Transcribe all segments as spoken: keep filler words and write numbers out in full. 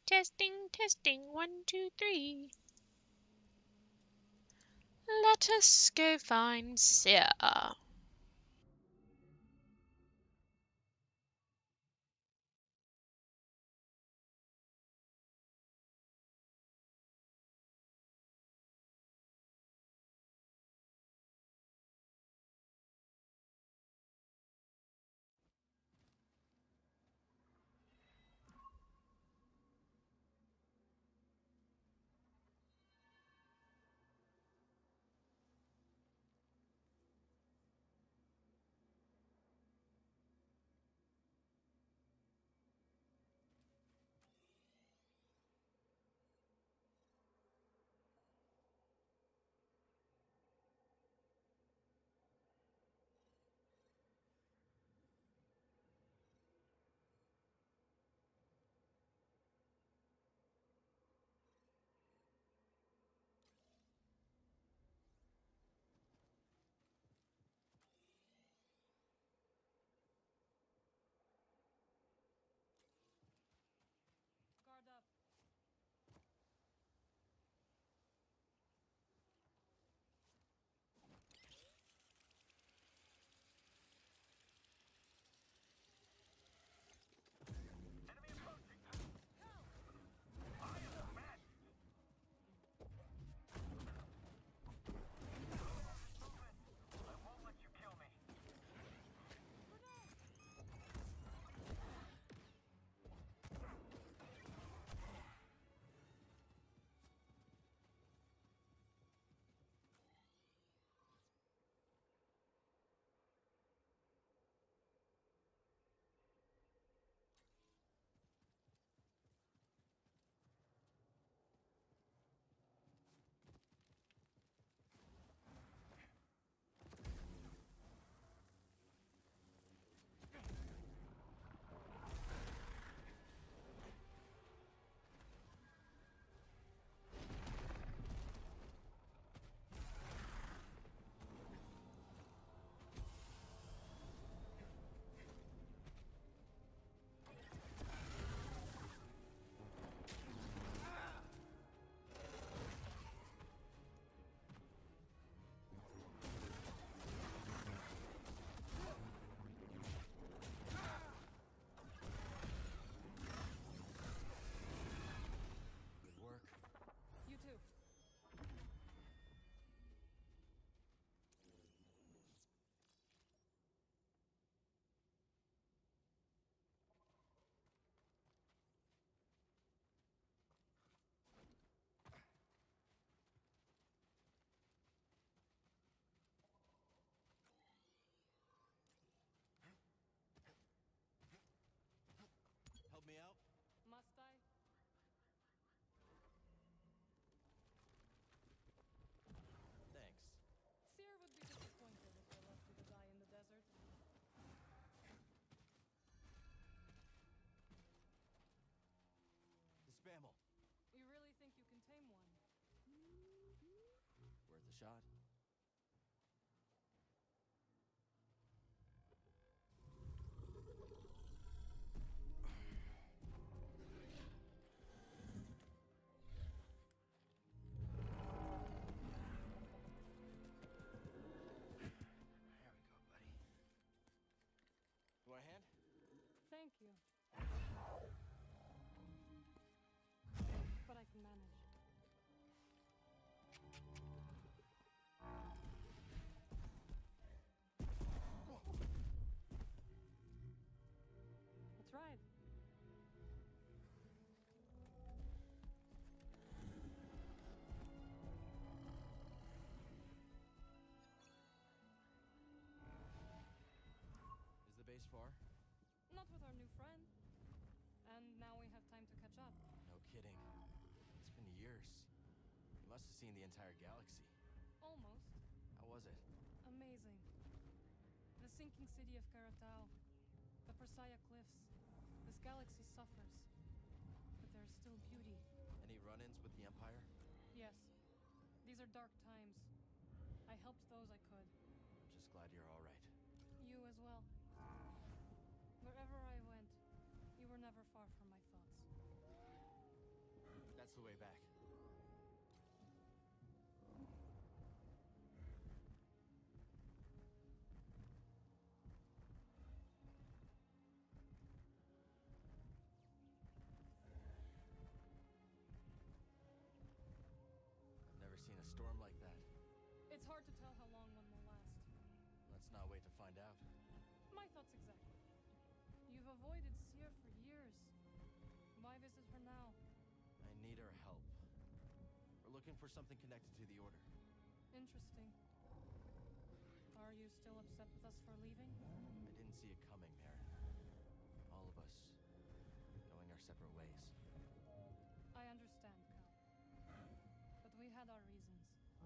Testing, testing, one, two, three. Let us go find Sia. Guard up. Good work. You too. Help me out? Must I? Thanks. Seer would be disappointed if I left you to die in the desert. The Spammel. You really think you can tame one? Worth a shot. There we go, buddy. You want a hand? Thank you. But I can manage. That's right. Is the base far? Not with our new friend. And now we have time to catch up. No kidding. It's been years. You must have seen the entire galaxy. Almost. How was it? Amazing. The sinking city of Karatao. The Persaya Cliffs. This galaxy suffers. But there is still beauty. Any run-ins with the Empire? Yes. These are dark times. I helped those I could. Just glad you're all right. You as well. Wherever I went, you were never far from my thoughts. the way back? I've never seen a storm like that. It's hard to tell how long one will last. Let's not wait to find out. My thoughts exactly. You've avoided Seer for years. Why visit her now? I need her help. We're looking for something connected to the Order. Interesting. Are you still upset with us for leaving? I didn't see it coming, Merrin. All of us going our separate ways. I understand, Cal. But we had our reasons.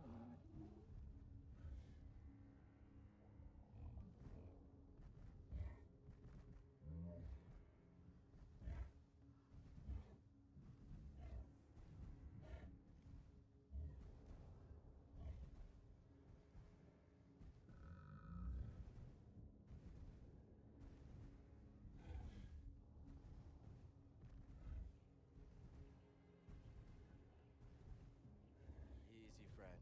Easy, friend.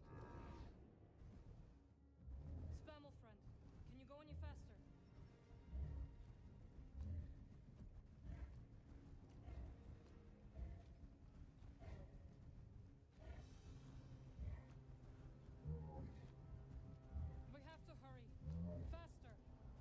Spammel friend, can you go any faster? We have to hurry. Faster!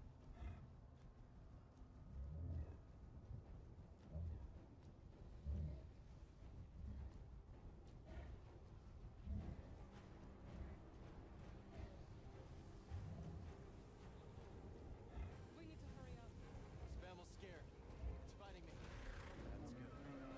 We need to hurry up. Spammel's scared. It's fighting me. That's good.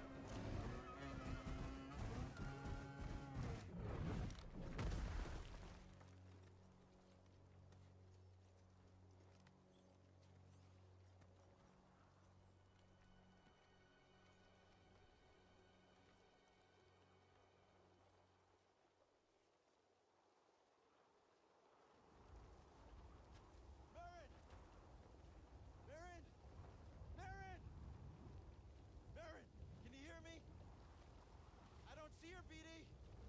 Merrin! Merrin! Merrin! Merrin! Can you hear me? I don't see her, B D!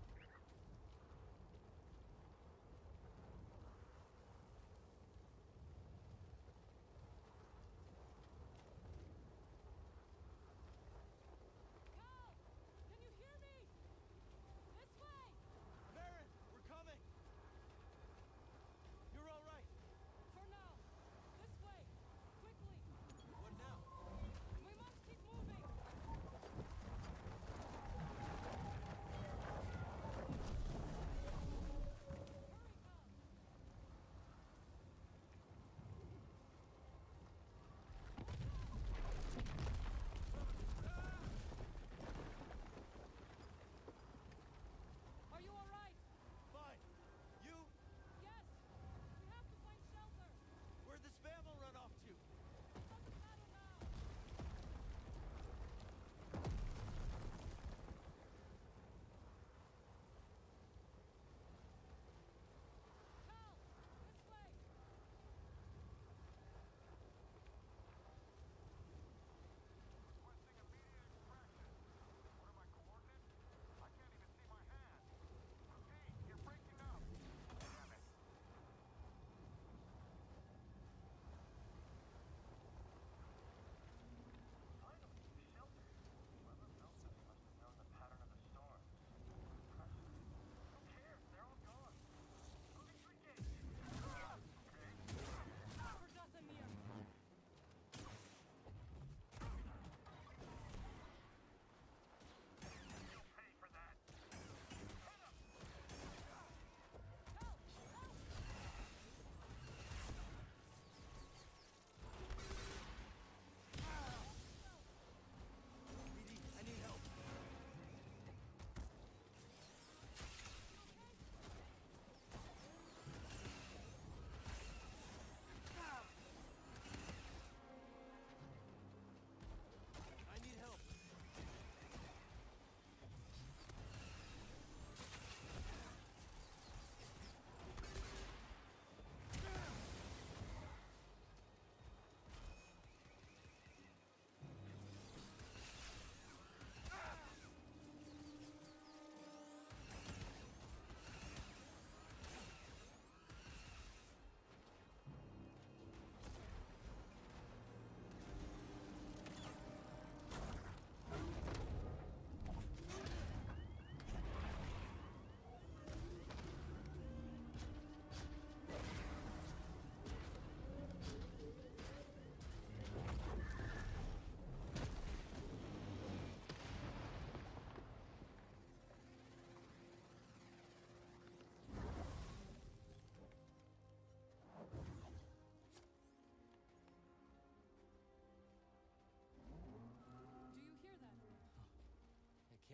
Cal! Can you hear me? This way! Merrin! We're coming! You're all right! For now! This way! Quickly! What now? We must keep moving!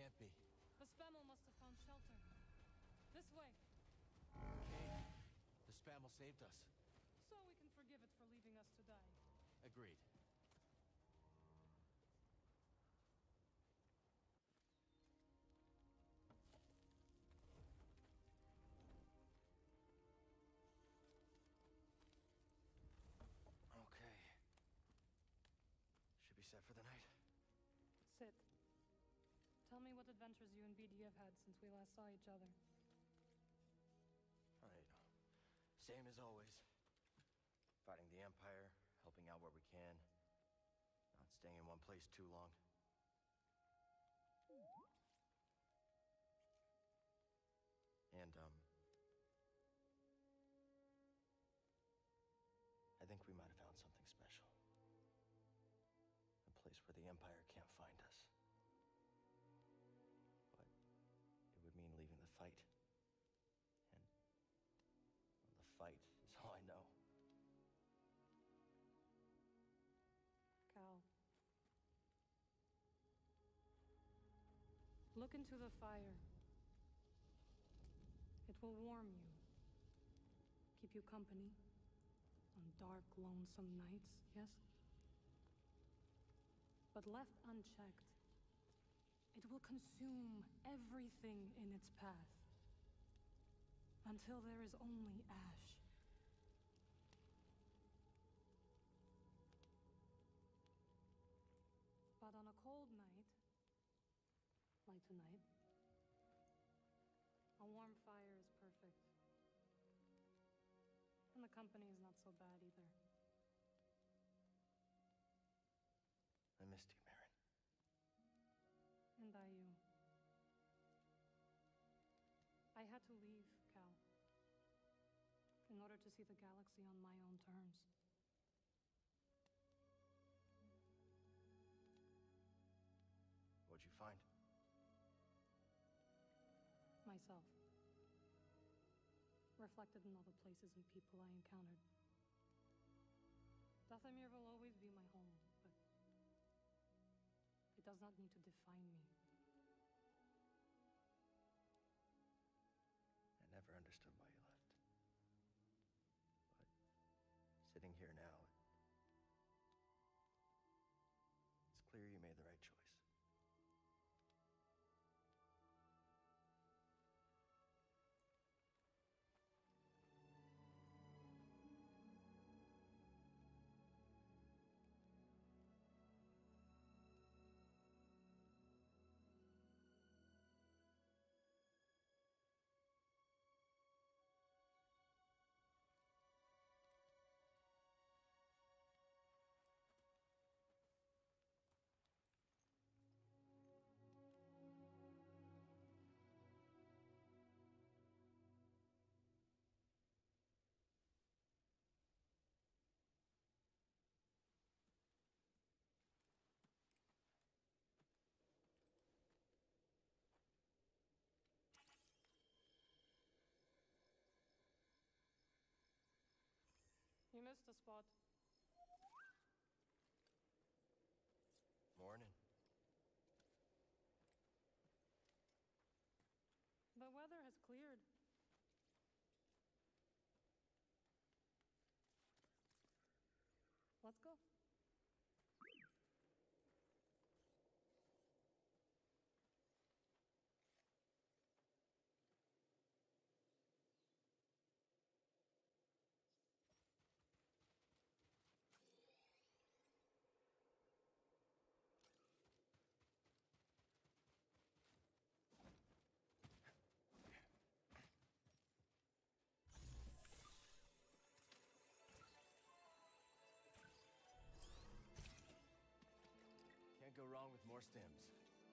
can't be. The Spammel must have found shelter. This way, Okay. The Spammel saved us. so we can forgive it for leaving us to die. Agreed. Okay. Should be set for the night. Sit. Tell me what adventures you and B D have had since we last saw each other. Alright. Same as always. Fighting the Empire, helping out where we can. Not staying in one place too long. And, um... I think we might have found something special. A place where the Empire can't find us. But it would mean leaving the fight. And well, the fight is all I know. Cal. Look into the fire. It will warm you. Keep you company. On dark, lonesome nights, yes? But left unchecked, it will consume everything in its path. Until there is only ash. But on a cold night, like tonight, a warm fire is perfect. And the company is not so bad either. I missed you, Merrin. And I you. I had to leave, Cal. In order to see the galaxy on my own terms. What'd you find? Myself. Reflected in all the places and people I encountered. Dathomir will always be my home, but it does not need to define me. I never understood why you left. But sitting here now, it's clear you made the right choice. You missed a spot. Morning. The weather has cleared. Let's go. Can't go wrong with more stems.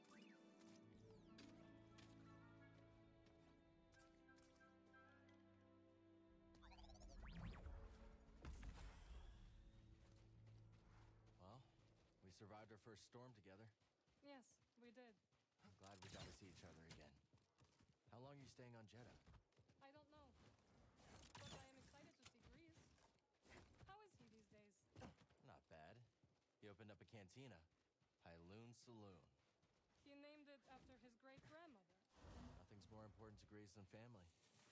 Well, we survived our first storm together. Yes, we did. I'm glad we got to see each other again. How long are you staying on Jeddah? I don't know. But I am excited to see Grease. How is he these days? Not bad. He opened up a cantina. Pyloon Saloon. He named it after his great more important to Greez than family.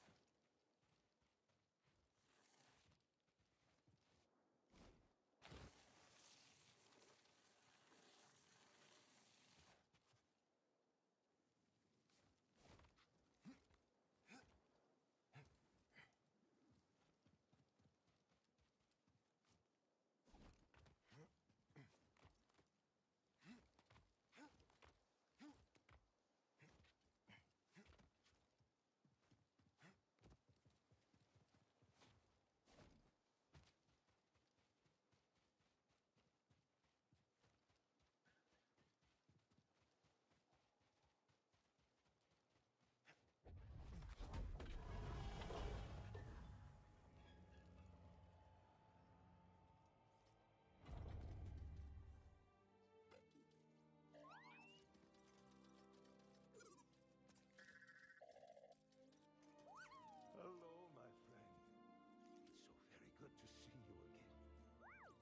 Hello, my friend. It's so very good to see you again.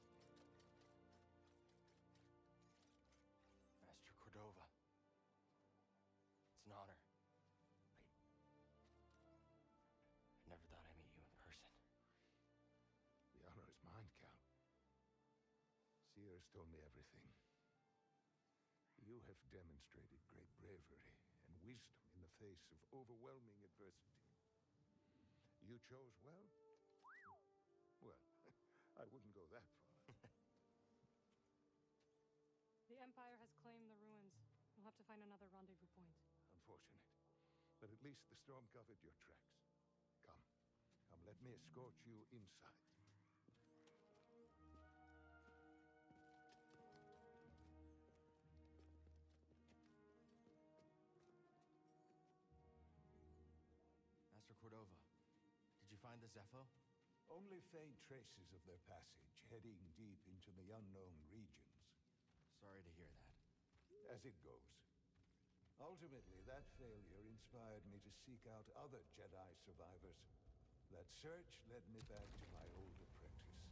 Master Cordova. It's an honor. I... I never thought I'd meet you in person. The honor is mine, Cal. Seers told me everything. You have demonstrated great bravery and wisdom in the face of overwhelming adversity. You chose well? Well, I wouldn't go that far. The Empire has claimed the ruins. We'll have to find another rendezvous point. Unfortunate. But at least the storm covered your tracks. Come. Come, let me escort you inside. Master Cordova, did you find the Zepho? Only faint traces of their passage, heading deep into the unknown regions. Sorry to hear that. As it goes. Ultimately, that failure inspired me to seek out other Jedi survivors. That search led me back to my old apprentice.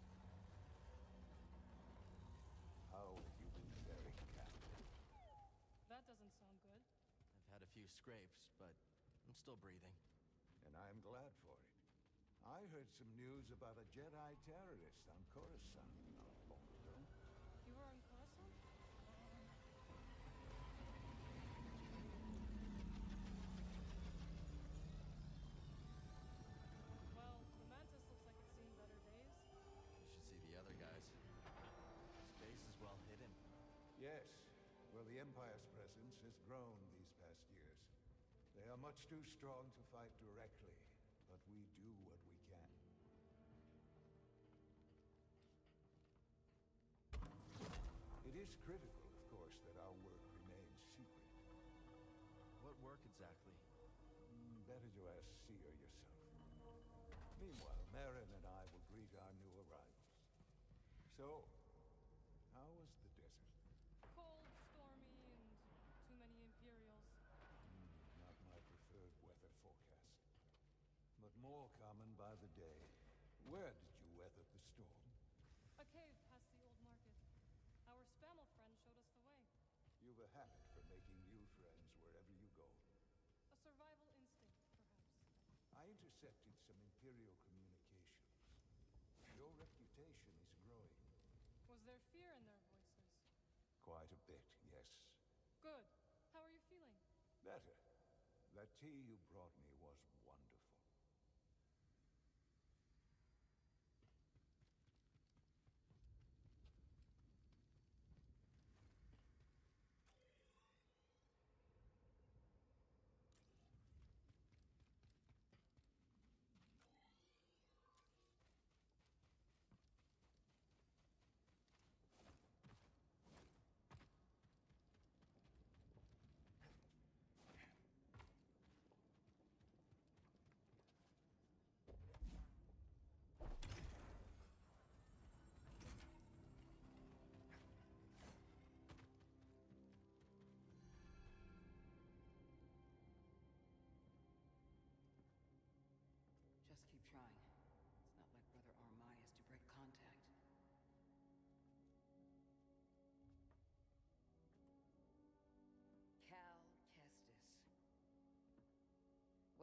How have you been faring, Captain? That doesn't sound good. I've had a few scrapes, but I'm still breathing. And I'm glad for it. I heard some news about a Jedi terrorist on Coruscant not long ago. You were on Coruscant? Well, the Mantis looks like it's seen better days. You should see the other guys. Space is well hidden. Yes. Well, the Empire's presence has grown these past years. They are much too strong to fight directly, but we do what we can. It is critical, of course, that our work remains secret. What work exactly? Mm, better to ask Seer yourself. Meanwhile, Merrin and I will greet our new arrivals. So, how was the desert? Cold, stormy, and too many Imperials. Not my preferred weather forecast. But more common by the day. Where did you weather the storm? A cave past the old market. Our Spammel friend showed us the way. You've a habit for making new friends wherever you go. A survival instinct, perhaps. I intercepted some Imperial communications. Your reputation is growing. Was there fear in their voices? Quite a bit, yes. Good. How are you feeling? Better. That tea you brought me was wonderful.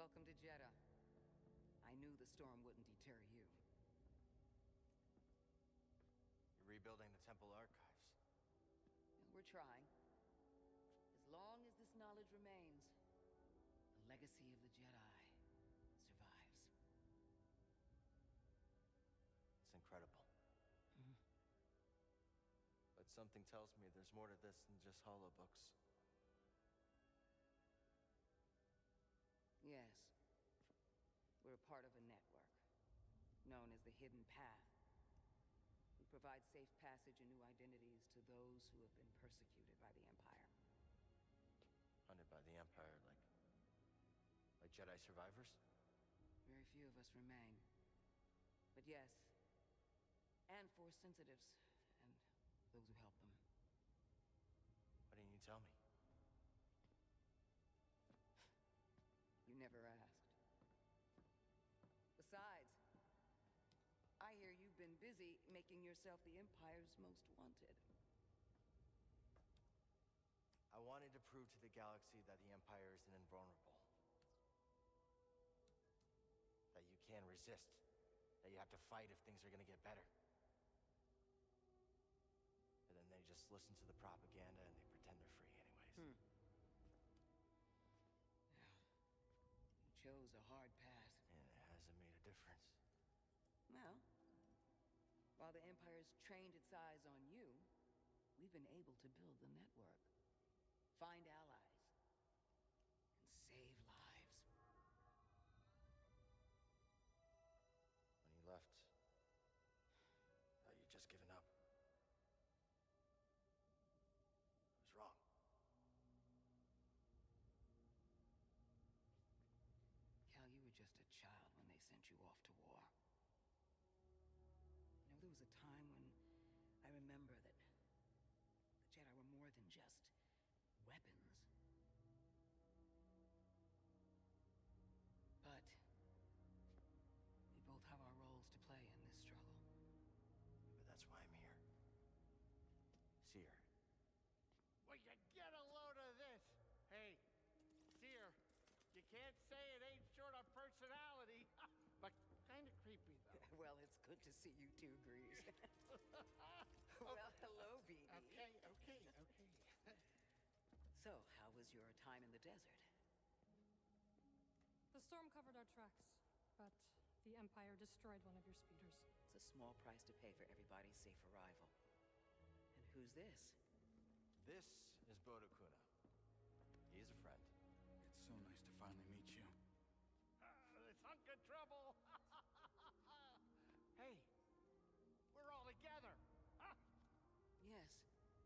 Welcome to Jeddah. I knew the storm wouldn't deter you. You're rebuilding the temple archives. And we're trying. As long as this knowledge remains, the legacy of the Jedi survives. It's incredible. Mhm. But something tells me there's more to this than just holobooks. Yes. We're a part of a network, known as the Hidden Path. We provide safe passage and new identities to those who have been persecuted by the Empire. Hunted by the Empire, like... like Jedi survivors? Very few of us remain. But yes, and Force sensitives, and those who help them. Why didn't you tell me? You never asked. Besides, I hear you've been busy making yourself the Empire's most wanted. I wanted to prove to the galaxy that the Empire isn't invulnerable. That you can resist. That you have to fight if things are gonna get better. And then they just listen to the propaganda and they pretend they're free anyways. Hmm. You chose a hard path. And it hasn't made a difference. Well, while the Empire's trained its eyes on you, we've been able to build the network. Find allies. And save lives. When you left, I thought you'd just given up. I was wrong. Cal, you were just a child when they sent you off to war. You know, there was a time when I remember that the Jedi were more than just weapons. But we both have our roles to play in this struggle. But that's why I'm here. Seer. Well, you get a load of this. Hey, Seer, you can't say it ain't short of personality, but kind of creepy, though. Well, it's good to see you too, Grease. Well, hello, B D. Okay, okay, okay. So, how was your time in the desert? The storm covered our tracks, but the Empire destroyed one of your speeders. It's a small price to pay for everybody's safe arrival. And who's this? This is Bode Akuna. He's a friend. It's so nice to finally meet you. Uh, this hunk of trouble. Hey, we're all together. Huh? Yes.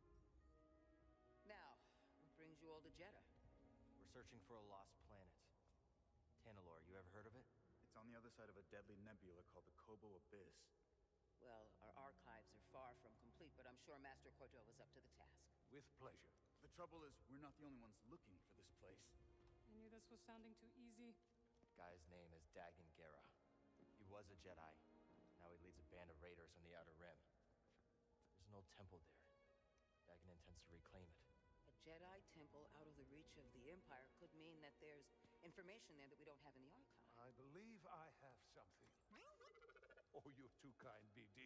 Now, what brings you all to Jeddah? We're searching for a lost planet. Tanalorr, you ever heard of it? It's on the other side of a deadly nebula called the Koboh Abyss. Well, our archives are far from complete, but I'm sure Master Cordova's up to the task. With pleasure. The trouble is, we're not the only ones looking for this place. I knew this was sounding too easy. Guy's name is Dagan Gera. He was a Jedi. Now he leads a band of raiders on the Outer Rim. There's an old temple there. Dagan intends to reclaim it. A Jedi temple out of the reach of the Empire could mean that there's information there that we don't have in the archive. I believe I have something. Oh, you're too kind, B D.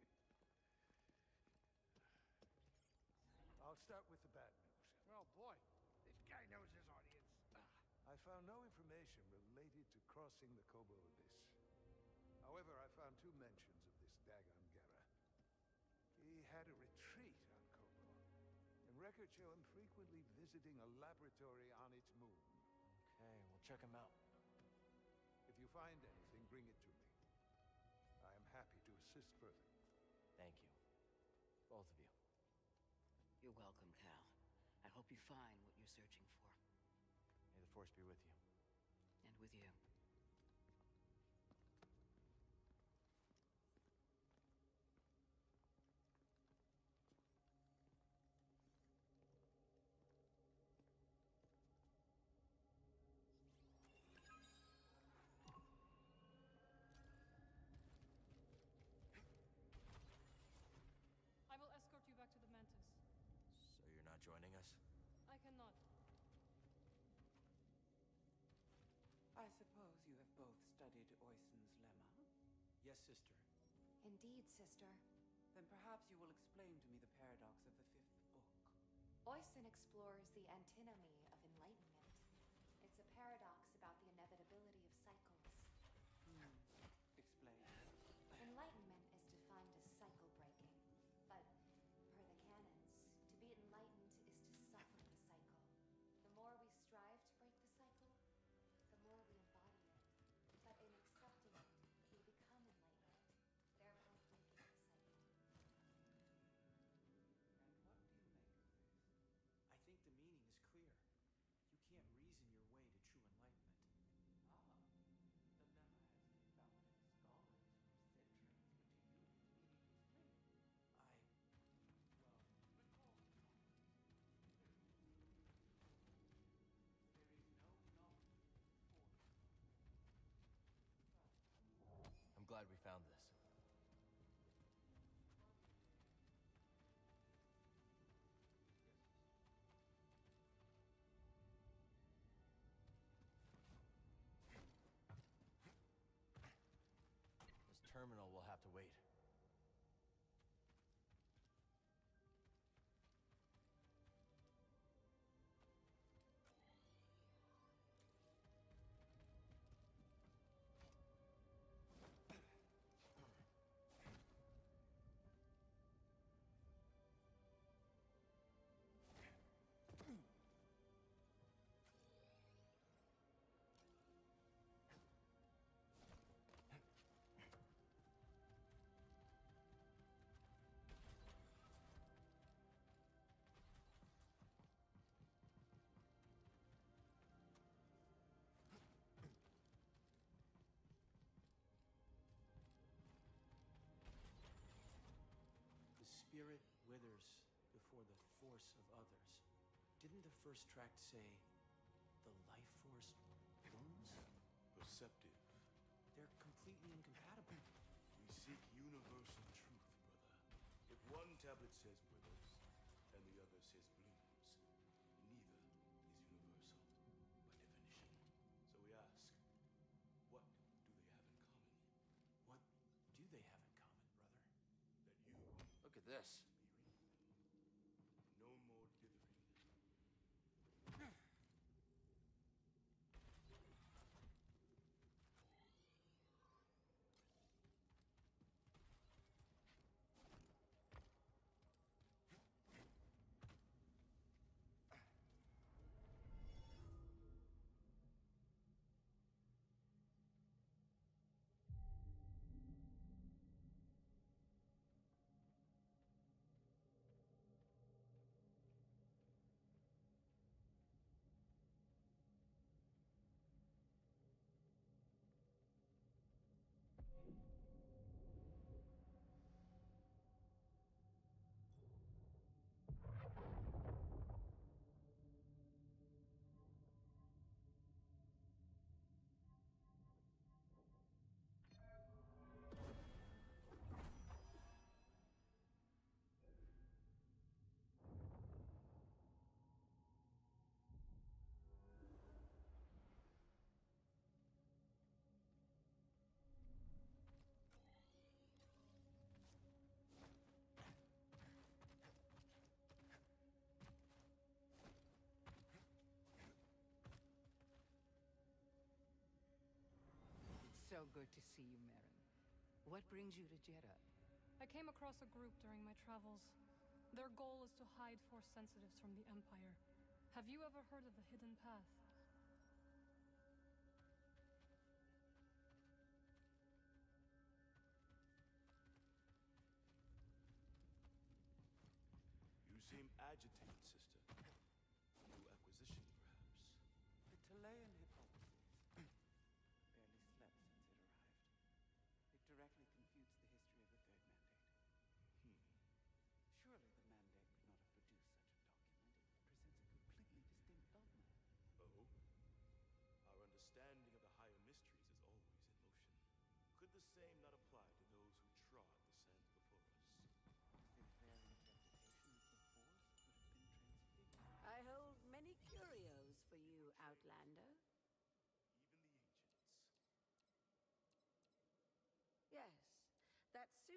I'll start with the bad news. Oh, boy. This guy knows his audience. I found no information related to crossing the Koboh Abyss. However, I found two mentions of this Dagan Gera. He had a retreat on Koboh, and records show him frequently visiting a laboratory on its moon. Okay, we'll check him out. If you find anything, bring it to me. I am happy to assist further. Thank you. Both of you. You're welcome, Cal. I hope you find what you're searching for. May the Force be with you. And with you. I will escort you back to the Mantis. So you're not joining us? I cannot. I suppose Yes, sister. Indeed, sister. Then perhaps you will explain to me the paradox of the fifth book. Oisin explores the antinomy of enlightenment. It's a paradox about the inevitability of cycles. Hmm. Explain. Enlightenment is defined as cycle breaking, but per the canons, to be enlightened is to suffer the cycle. The more we strive to break the cycle, the more we embody it. But in accepting it, we become enlightened, thereby breaking the cycle. And what do you make of this? I think the meaning is clear. You can't reason your way to true enlightenment. Ah, the lemma has confounded scholars for centuries, but to you its meaning is clear. I... well... Recall the promise. There is There is no knowledge or I'm glad we found this. This terminal will have to wait. The spirit withers before the force of others. Didn't the first tract say, the life force blooms? Perceptive. They're completely incompatible. We seek universal truth, brother. If one tablet says withers, and the other says blooms, neither is universal, by definition. So we ask, what do they have in common? What do they have in common, brother? That you Look at this. no more dithering. So good to see you, Merrin. What brings you to Jeddah? I came across a group during my travels. Their goal is to hide Force sensitives from the Empire. Have you ever heard of the Hidden Path? You seem agitated, sister. New acquisition, perhaps. The Talayan hypothesis. Barely slept since it arrived. It directly confutes the history of the Third Mandate. Hmm. Surely the Mandate could not have produced such a document. It presents a completely distinct dogma. Oh? Our understanding of the higher mysteries is always in motion. Could the same not apply to those who trod the sands before us? If their interpretation of the Force could have been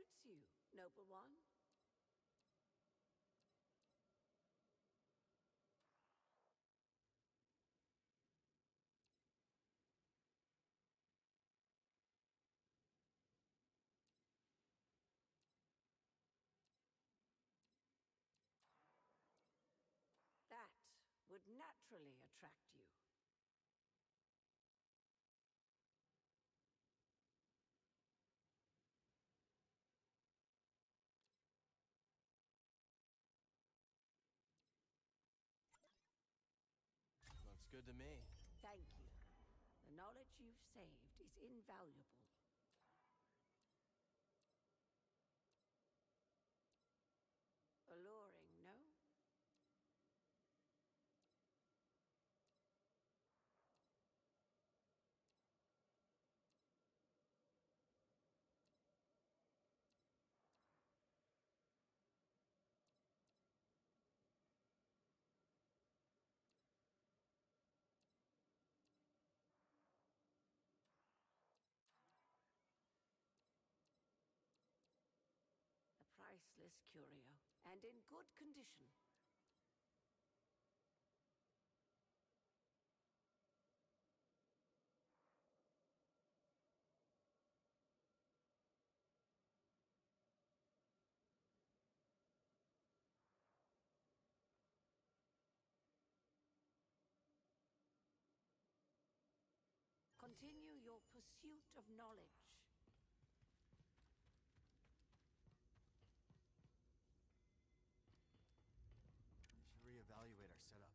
suits you, noble one. That would naturally attract you. Looks good to me. Thank you. The knowledge you've saved is invaluable. Alluring, no? A priceless curio, and in good condition. Continue your pursuit of knowledge. We should reevaluate our setup.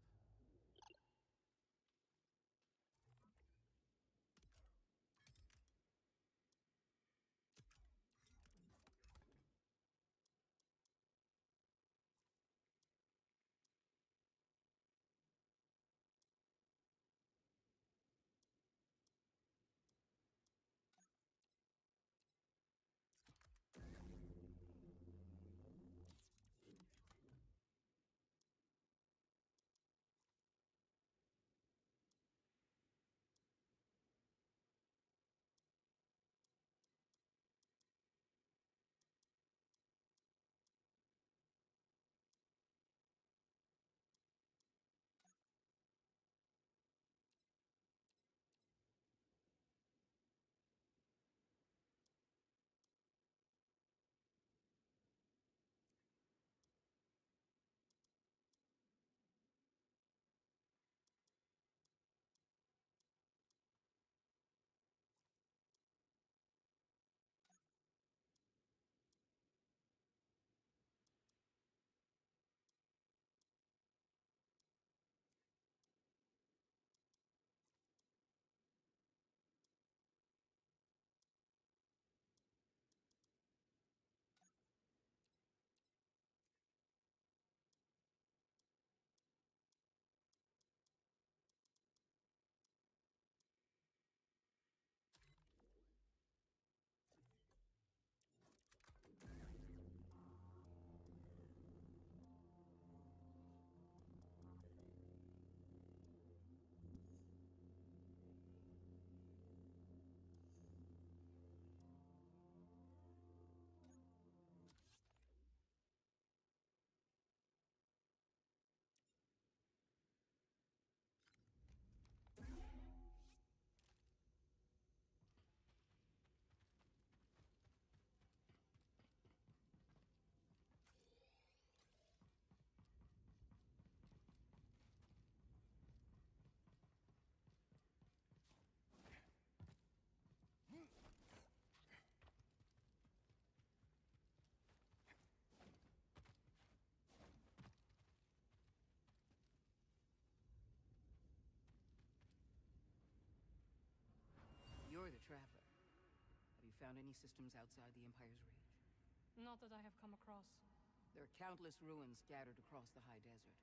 You're the trapper. Have you found any systems outside the Empire's reach? Not that I have come across. There are countless ruins scattered across the high desert.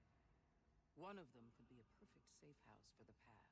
One of them could be a perfect safe house for the Path.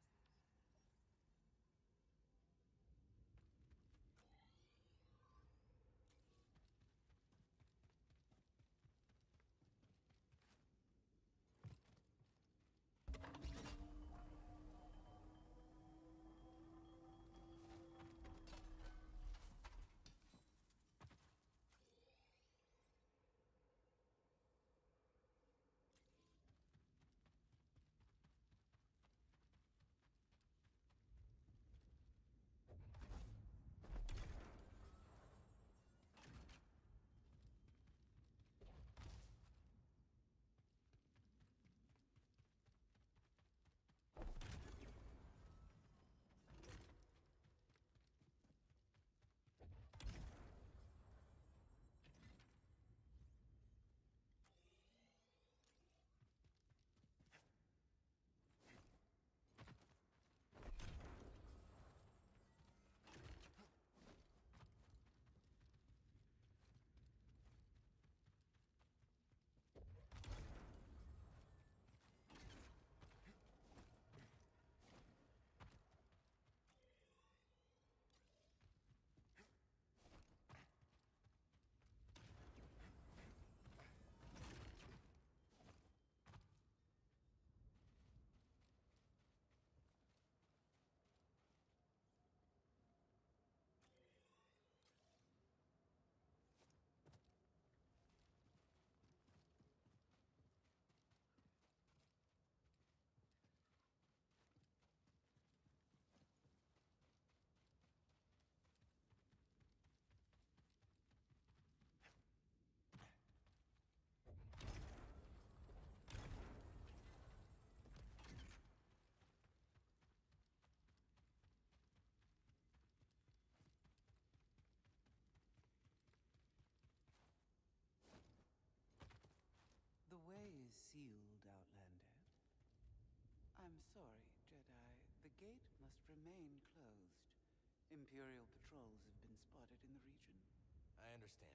sorry, Jedi. The gate must remain closed. Imperial patrols have been spotted in the region. I understand.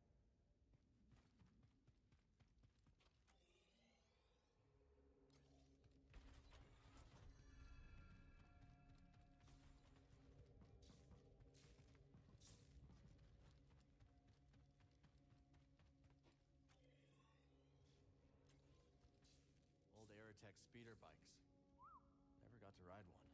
Old Aerotech speeder bikes. Never got to ride one.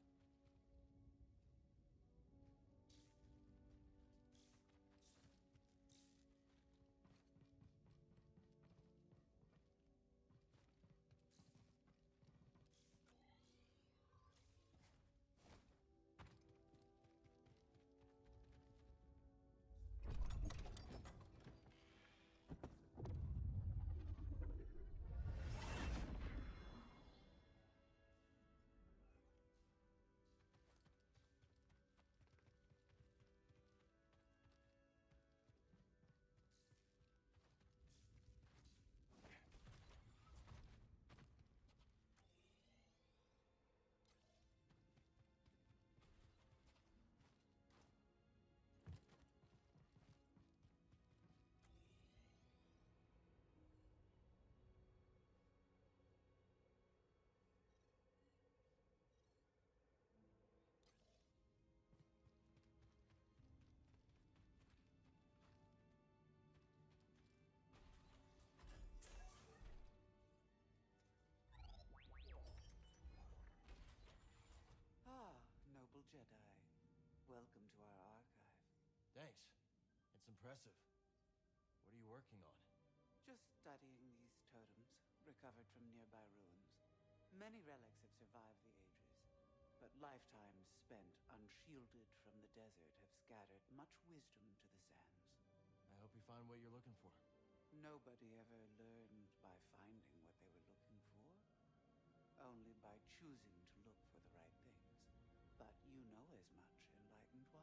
Ah, noble Jedi. Welcome to our archive. Thanks. It's impressive. What are you working on? Just studying these totems, recovered from nearby ruins. Many relics have survived the ages, but lifetimes spent unshielded from the desert have scattered much wisdom to the sands. I hope you find what you're looking for. Nobody ever learned by finding what they were looking for, only by choosing to look for the right things. But you know as much, Enlightened One.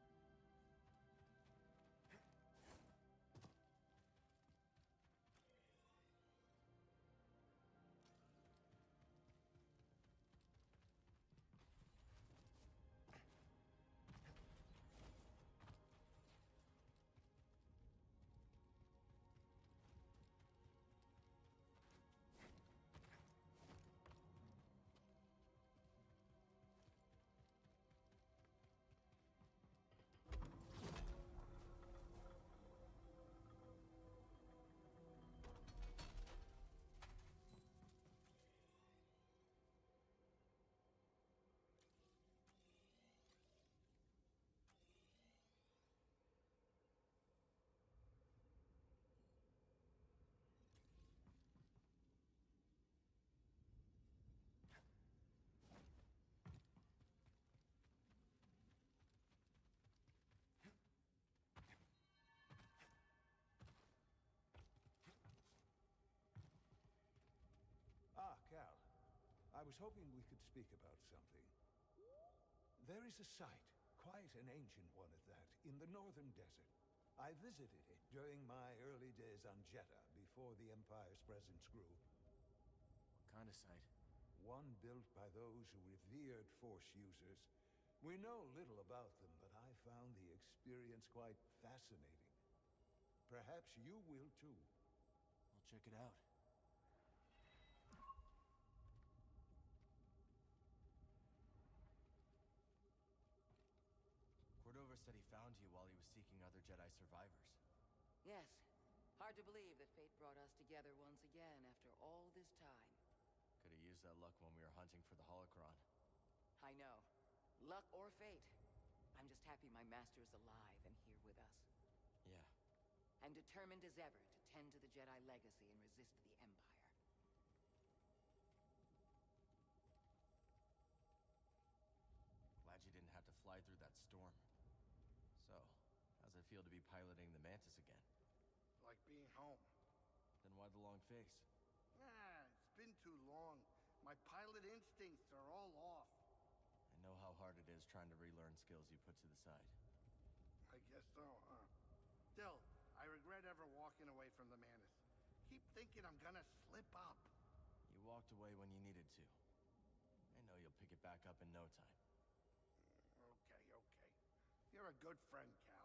Ah, Cal. I was hoping we could speak about something. There is a site, quite an ancient one at that, in the northern desert. I visited it during my early days on Jedha, before the Empire's presence grew. What kind of site? One built by those who revered Force users. We know little about them, but I found the experience quite fascinating. Perhaps you will too. I'll check it out. Cordova said he found you while he was seeking other Jedi survivors. Yes. Hard to believe that fate brought us together once again after all this time. Could have used that luck when we were hunting for the holocron. I know. Luck or fate. I'm just happy my master is alive and here with us. Yeah. I'm determined as ever to tend to the Jedi legacy and resist the Empire. Glad you didn't have to fly through that storm. So, how's it feel to be piloting the Mantis again? Like being home. Then why the long face? Ah, it's been too long. My pilot instincts are all off. I know how hard it is trying to relearn skills you put to the side. I guess so, huh? Still, I regret ever walking away from the Mantis. Keep thinking I'm gonna slip up. You walked away when you needed to. I it back up in no time. Okay, okay. You're a good friend, Cal.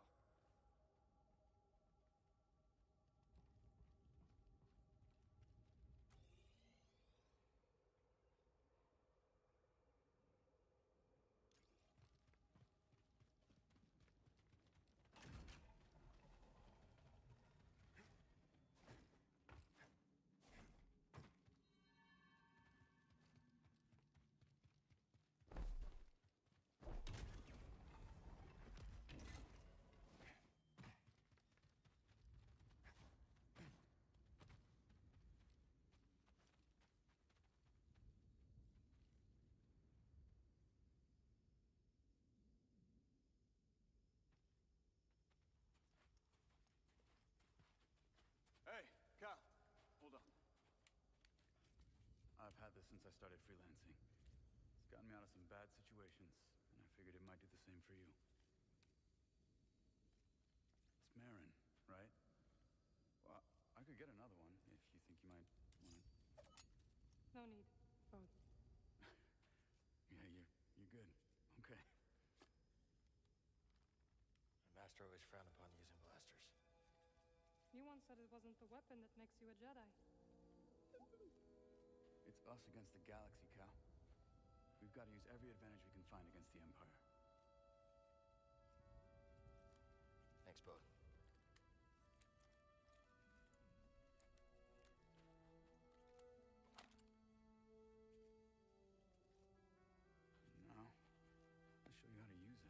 Hey, Cal, hold on. I've had this since I started freelancing. It's gotten me out of some bad situations, and I figured it might do the same for you. It's Marin, right? Well, I could get another one if you think you might want it. No need. Both. Yeah, you're, you're good. Okay. My master always frowned upon using blasters. You once said it wasn't the weapon that makes you a Jedi. It's us against the galaxy, Cal. We've got to use every advantage we can find against the Empire. Thanks, Bode. Now, I'll show you how to use it.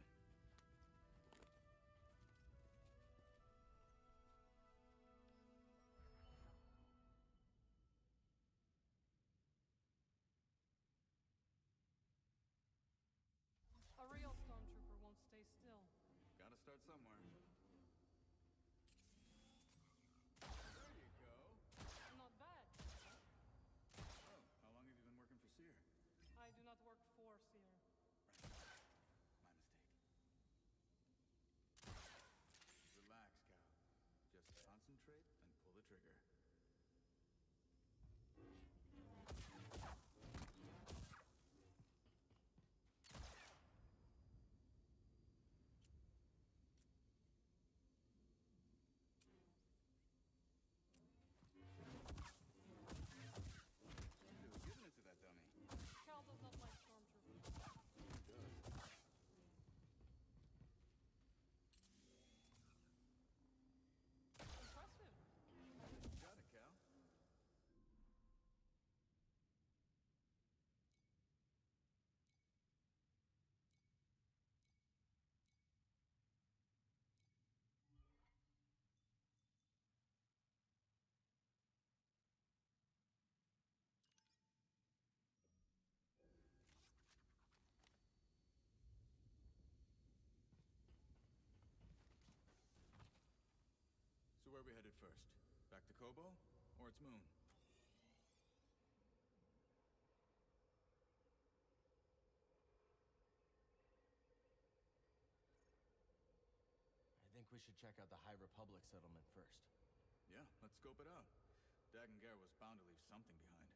A real stormtrooper won't stay still. Gotta start somewhere. There you go. Not bad. Oh, how long have you been working for Seer? I do not work for Seer. My mistake. Relax, Cal. Just concentrate and pull the trigger. Giving it to that dummy. Cal does not like stormtroopers. He does. Impressive. Got it, Cal. So where are we headed first? Back to Kobo? Or its moon? I think we should check out the High Republic settlement first. Yeah, let's scope it out. Dagan Gera was bound to leave something behind.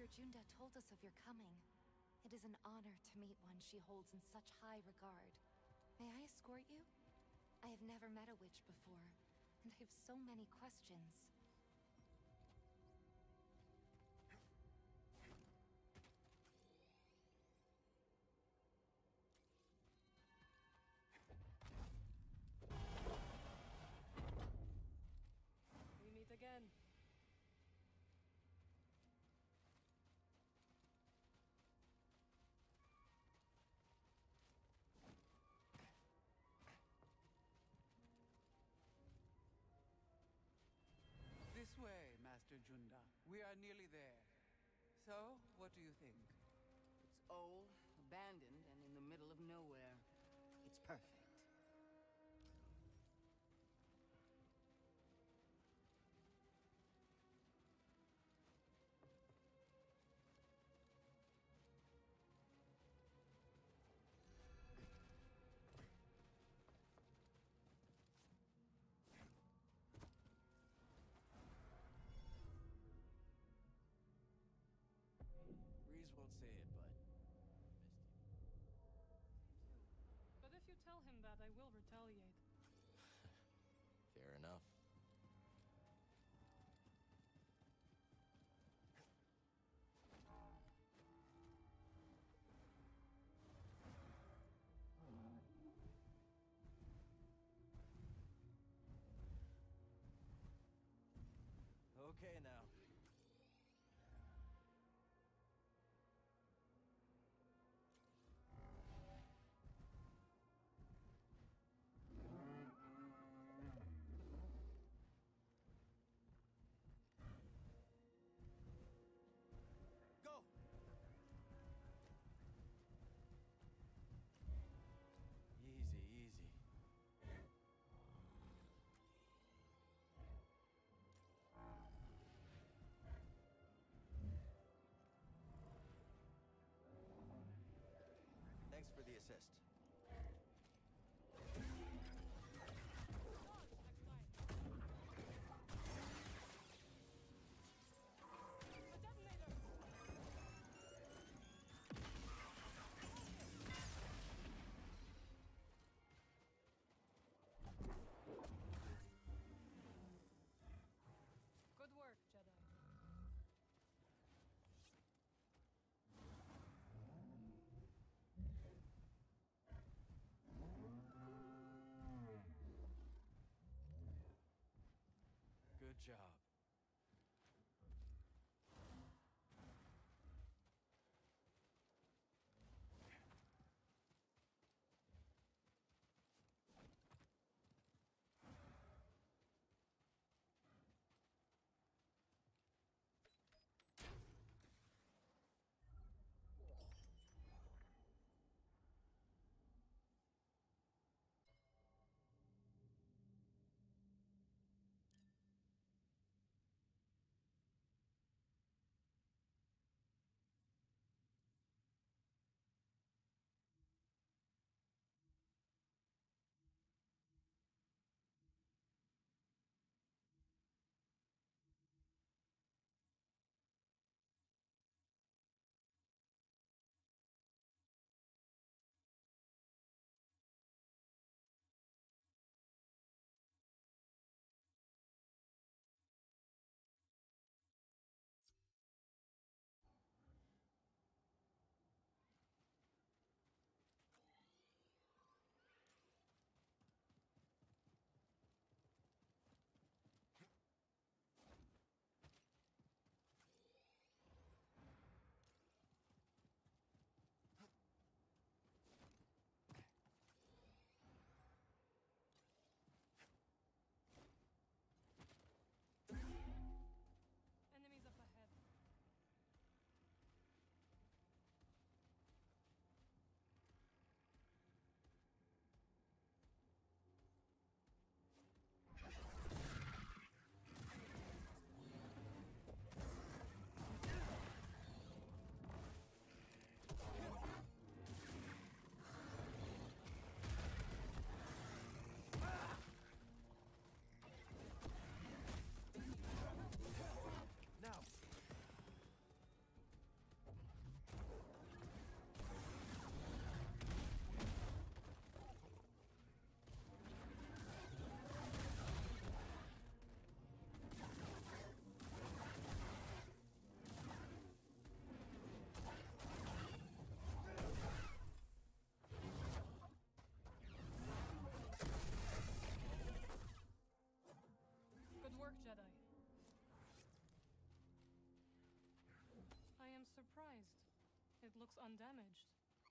Master Junda told us of your coming. It is an honor to meet one she holds in such high regard. May I escort you? I have never met a witch before, and I have so many questions. We meet again. This way, Master Junda. We are nearly there. So, what do you think? It's old, abandoned, and in the middle of nowhere. It's perfect. Breeze won't say it, but I missed you. But if you tell him that, I will retaliate. Fair enough. Okay now. Go! Easy, easy. Thanks for the assist. Good work, Jedi. Good job. work, Jedi. I am surprised. It looks undamaged.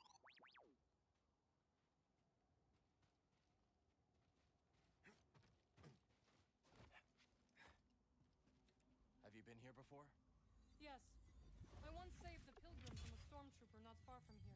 Have you been here before? Yes. I once saved a pilgrim from a stormtrooper not far from here.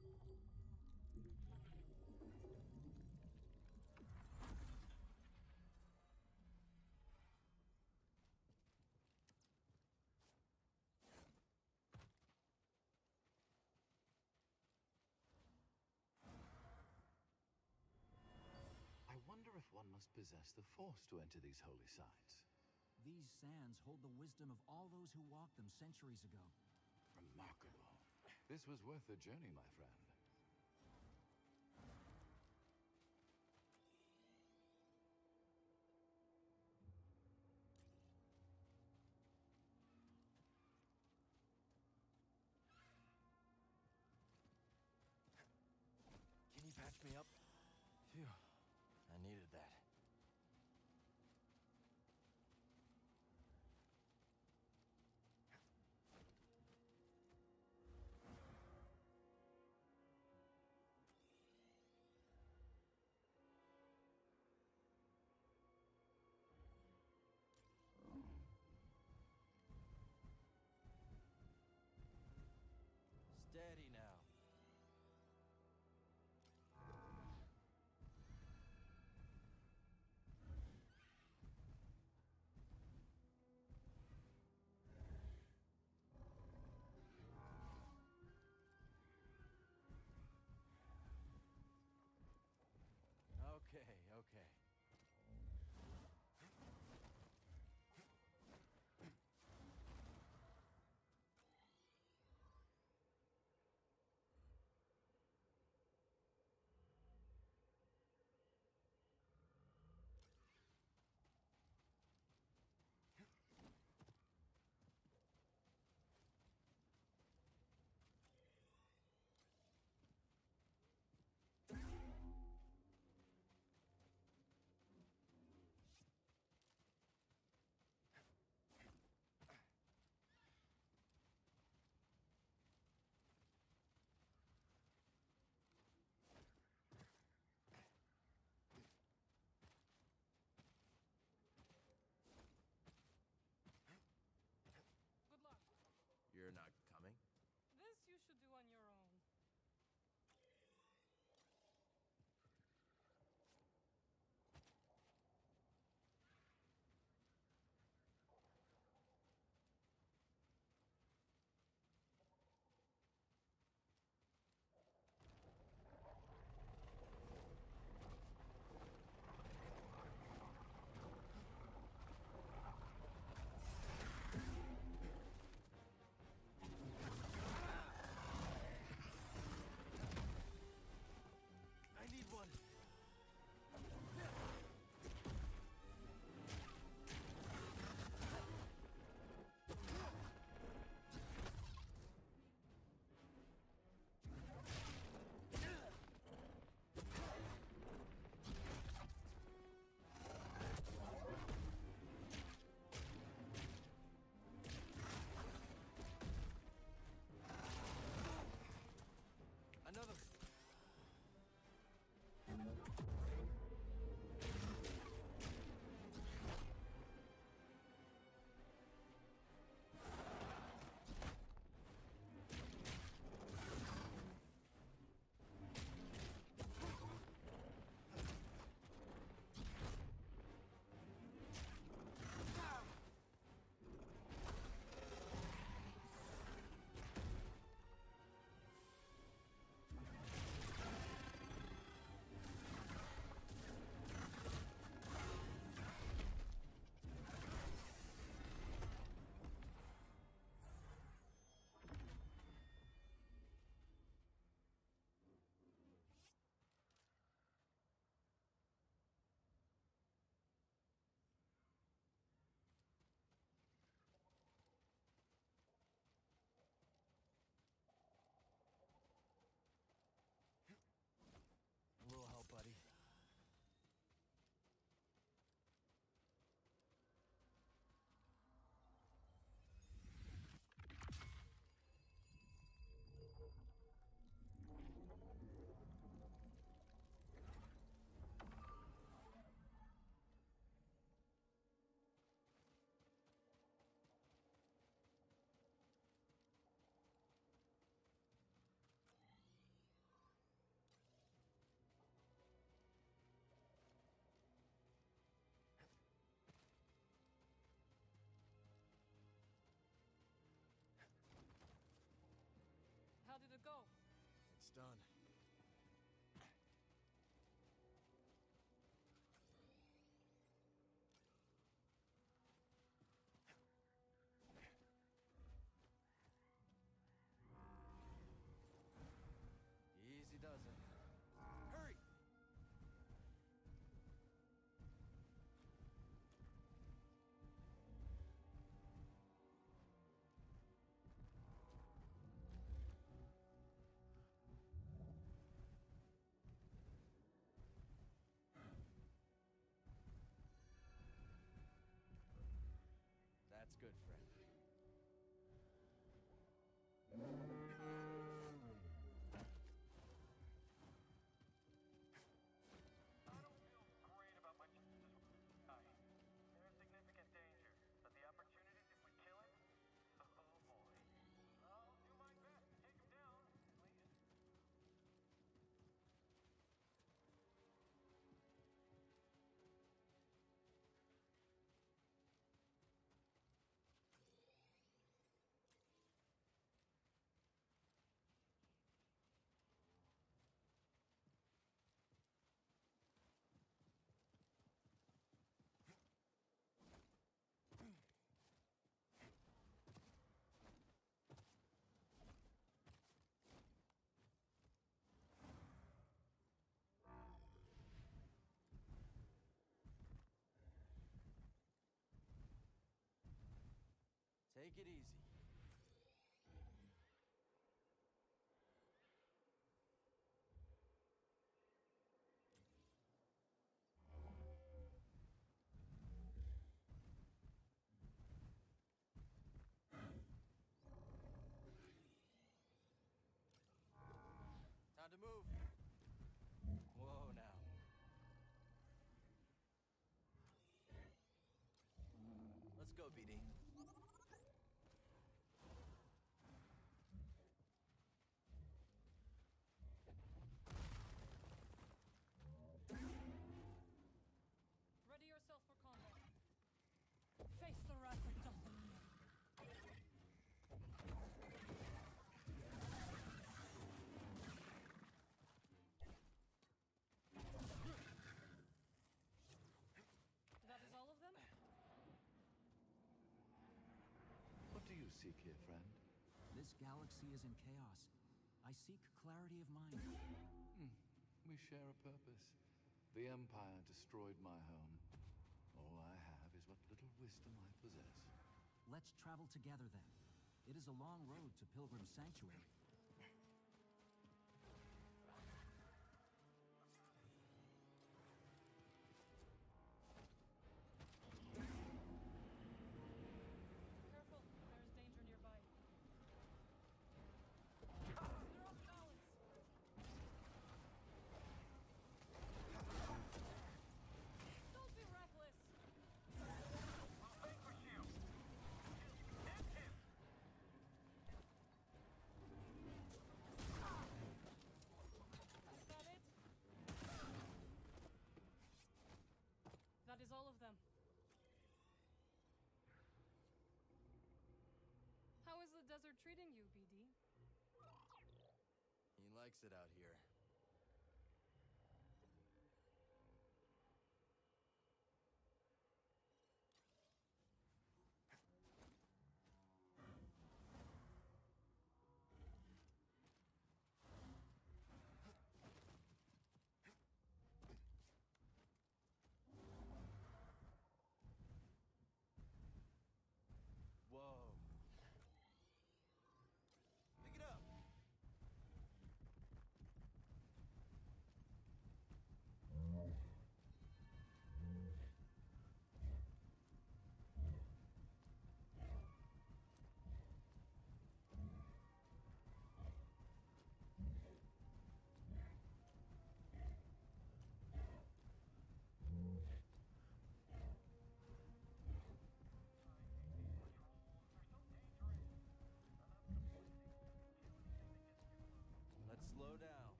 I wonder if one must possess the Force to enter these holy sites. These sands hold the wisdom of all those who walked them centuries ago. Remarkable. This was worth the journey, my friend. Can you patch me up? Phew. I needed that. Steady now. How did it go? It's done. Easy does it. Hurry! That's good, friend. I don't feel great about my chances with this guy. There's significant danger, but the opportunities if we kill him, oh boy. I'll do my best to take him down, at least. Take it easy. Time to move. Whoa, now. Let's go, B D. Ready yourself for combat. Face the wrath of Dathomir. That is all of them? What do you seek here, friend? This galaxy is in chaos. I seek clarity of mind. Hmm. We share a purpose. The Empire destroyed my home. All I have is what little wisdom I possess. Let's travel together then. It is a long road to Pilgrim Sanctuary. Careful, there is danger nearby. They're off balance. Don't be reckless. I'll vanquish you. And him. Is that it? That is all of them. How is the desert treating you, B D? He likes it out here. Whoa. Pick it up.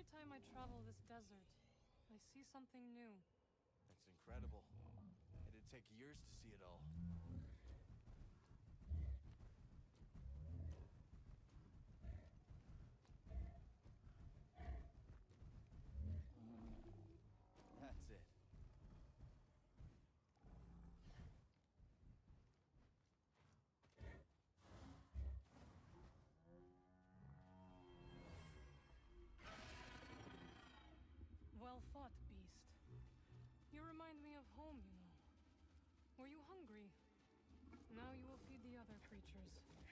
Every time I travel this desert, I see something new. That's incredible. It'd take years to see it all. That's it. Well fought, beast. You remind me of home, you know. Were you hungry? Now you will feed the other creatures.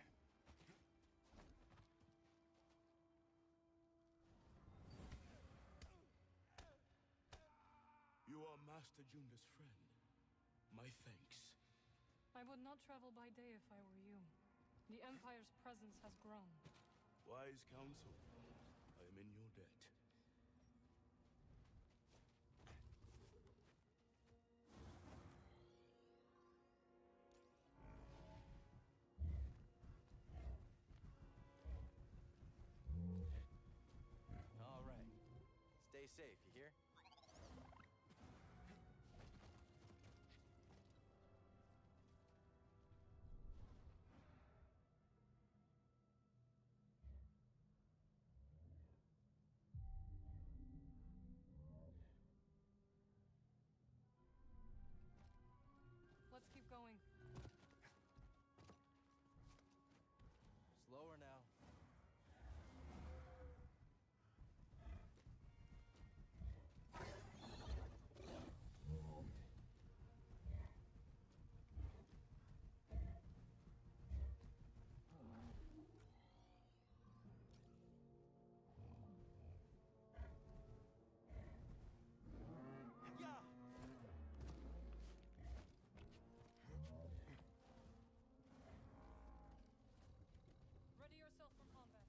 You are Master Junda's friend. My thanks. I would not travel by day if I were you. The Empire's presence has grown. Wise counsel. I am in your debt. All right. Stay safe, you hear? Let's keep going. Slower now. Ready yourself for combat.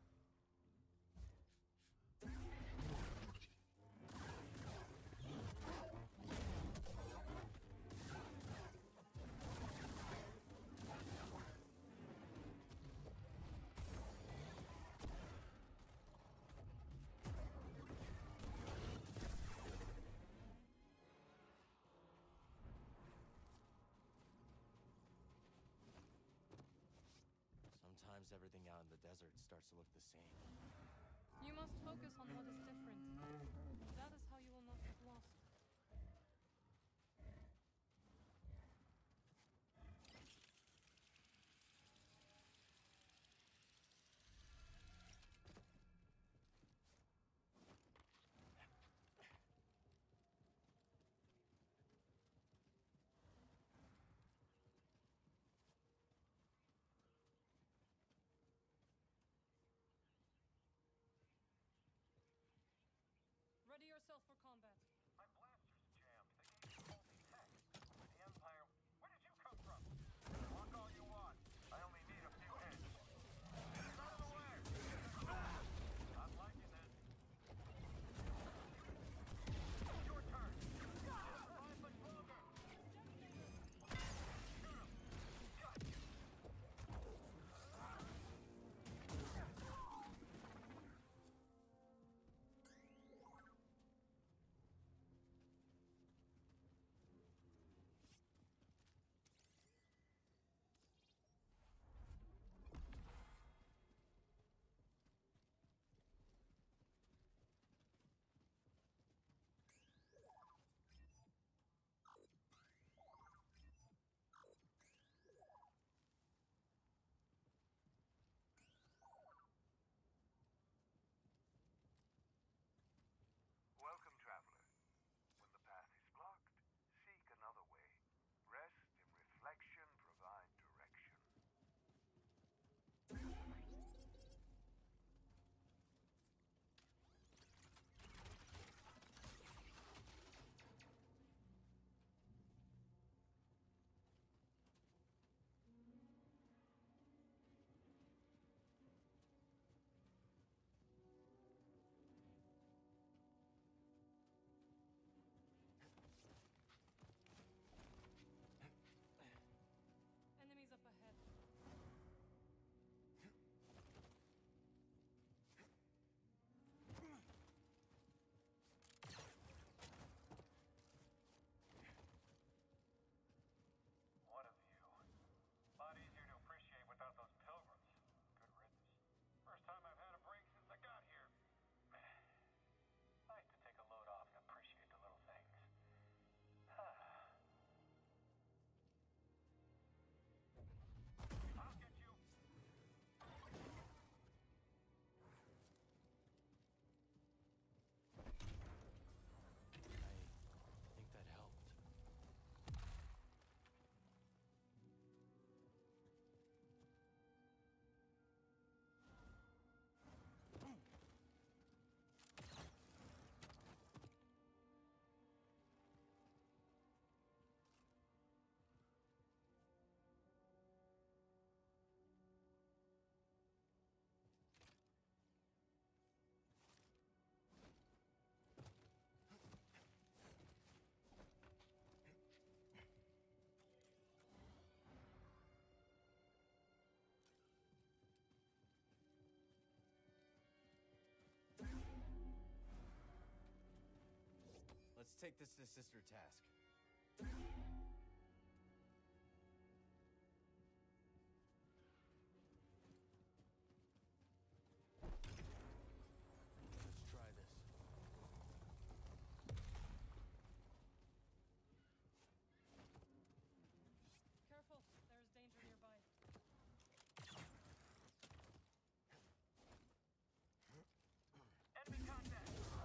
Sometimes everything out in the desert starts to look the same. You must focus on what is different. That is how you will not get lost. Ready yourself for combat. My blaster's jammed. The gate's faulty text. The Empire... Where did you come from? Walk all you want. I only need a few hits. Get out of the way! I'm liking this. Your turn. Five much longer. Shoot him. Got you. take this to Sister Task. Let's try this. Careful, there's danger nearby. Enemy contact!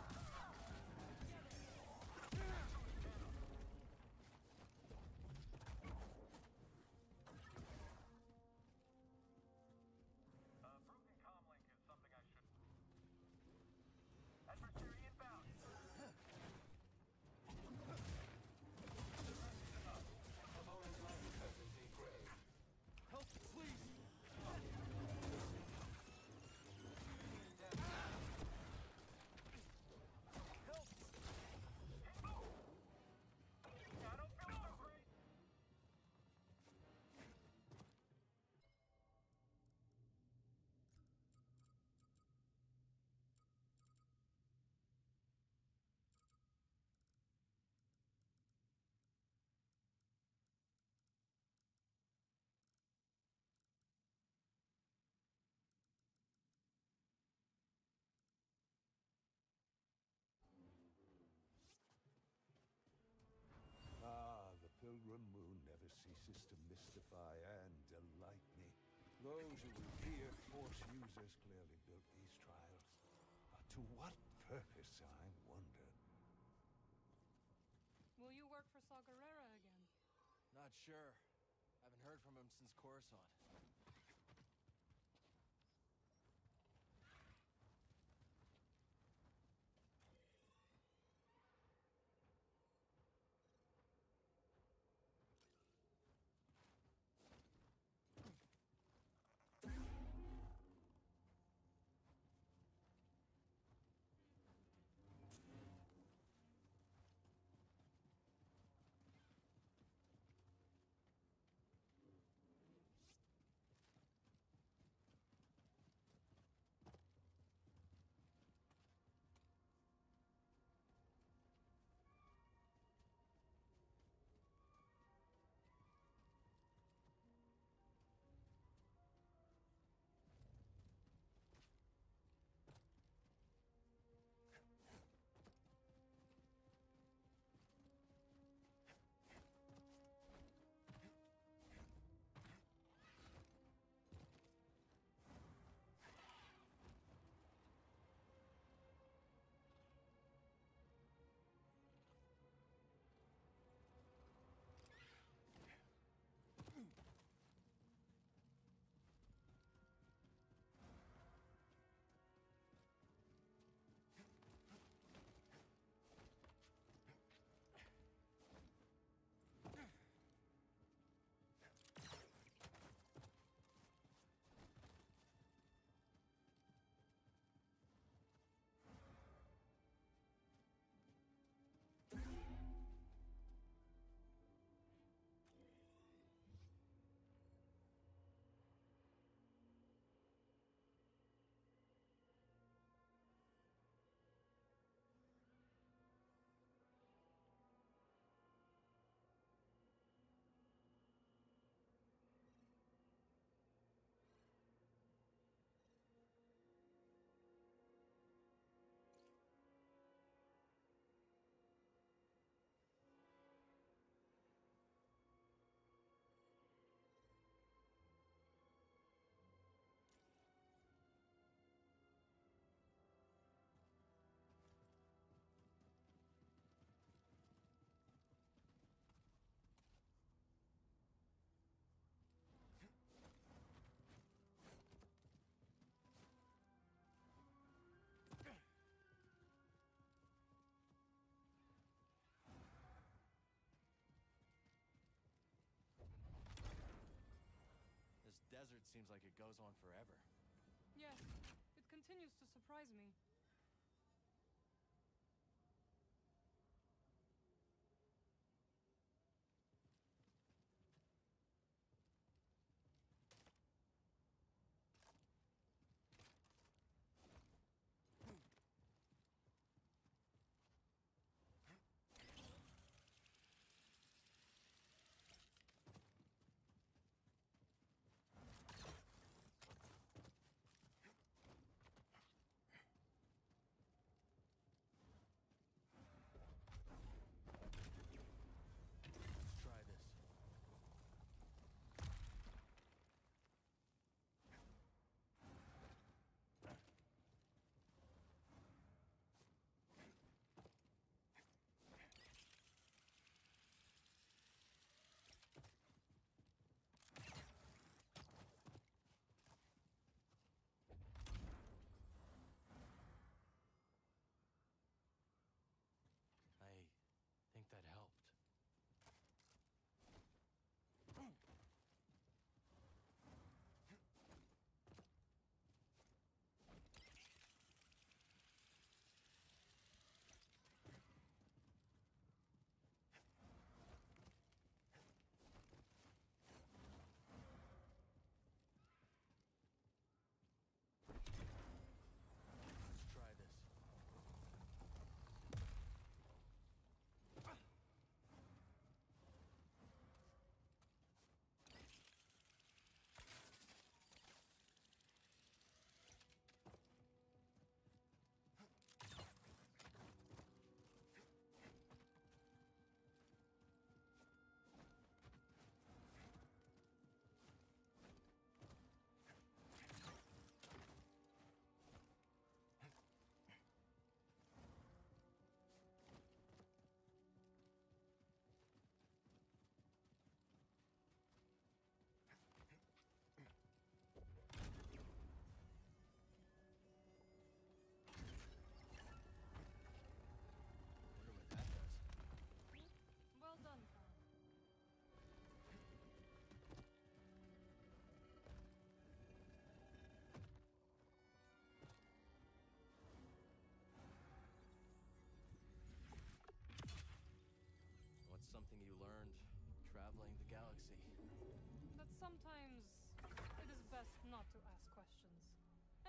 Uh, broken comlink is something I should... Adversary inbound! Help, please! Help! I don't feel so great! Ah, the pilgrim moon never ceases to mystify and delight me. Those who revered Force users clearly built these trials. But to what purpose, I wonder? Will you work for Saw Gerrera again? Not sure. Haven't heard from him since Coruscant. desert seems like it goes on forever. Yes, it continues to surprise me.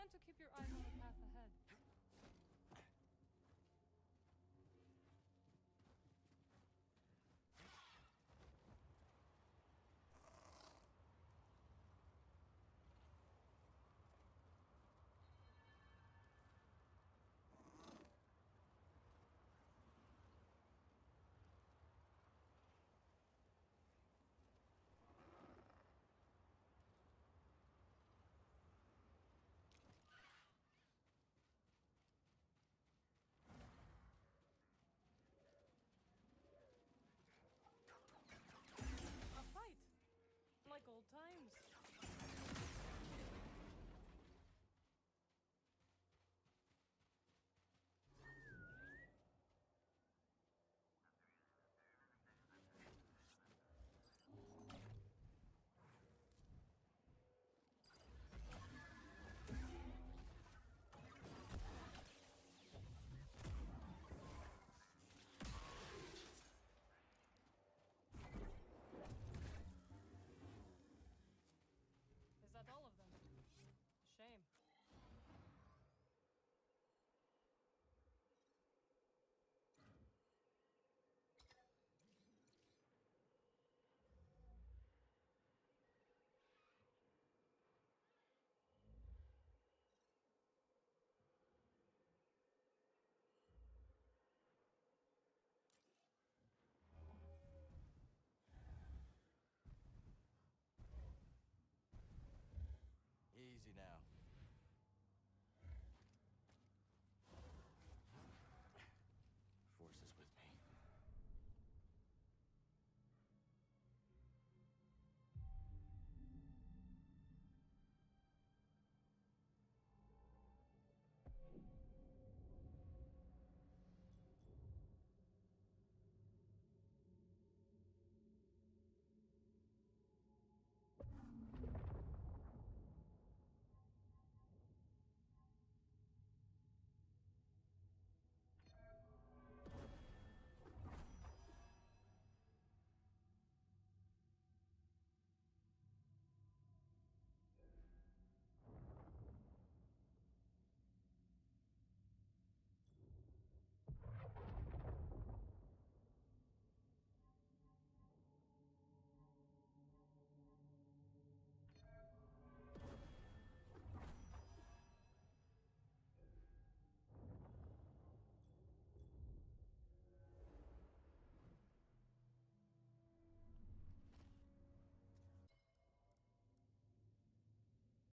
plan to keep your eyes on the path ahead. A fight! Like old times.